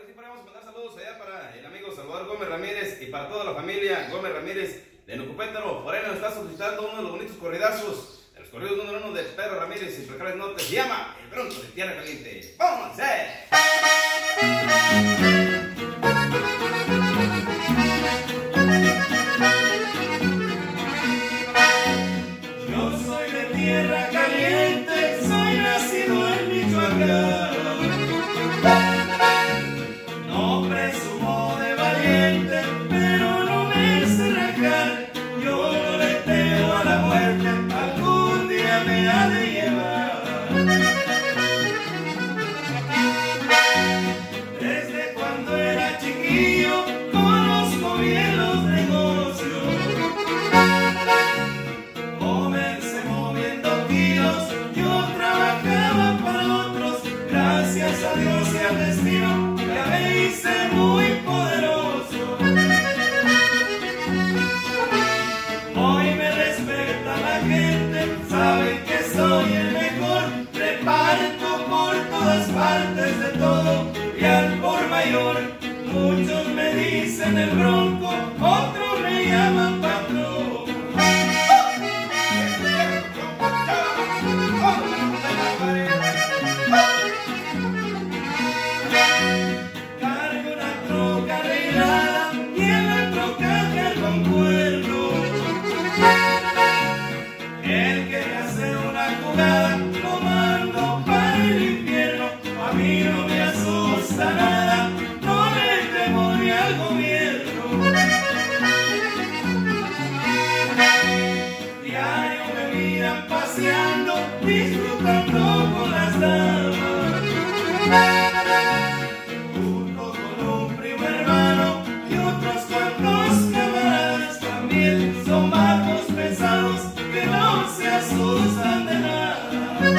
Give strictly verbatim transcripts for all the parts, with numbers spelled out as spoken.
siempre vamos a mandar saludos allá para el amigo Salvador Gómez Ramírez y para toda la familia Gómez Ramírez de Nucupétaro. Por ahí nos está solicitando uno de los bonitos corridazos, de los corridos número uno de Pedro Ramírez y Recales Norte. Se llama El Bronco de Tierra Caliente. ¡Vamos a hacer! Yo soy de Tierra Caliente, soy nacido en Michoacán. No presumo de valiente, pero no me sé rajar. Yo no le temo a la muerte, algún día me ha de llevar. Desde cuando era chiquillo conozco bien los negocios. Moverse moviendo kilos, yo trabajaba para otros. Gracias a Dios y al destino ya me hice muy poderoso. Hoy me respeta la gente, saben que soy el mejor. Reparto por todas partes de todo y al por mayor. Muchos me dicen el Bronco, otros me llaman patrón. Cargo una troca arreglada y en la troca cargo un cuerno. El que me hace una jugada lo mando para el infierno. A mí no me asusta nada, no le temo ni al gobierno. Diario me miran paseando, disfrutando con las damas. Junto con un primo hermano y otros cuantos camaradas. También son barcos pesados que no se asustan de nada.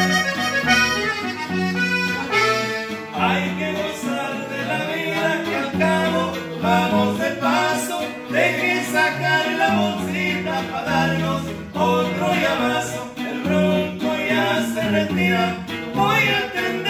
Hay que gozar de la vida que al cabo vamos de paso. Deje sacar la bolsita para darnos otro llamazo. El Bronco ya se retira, voy a atender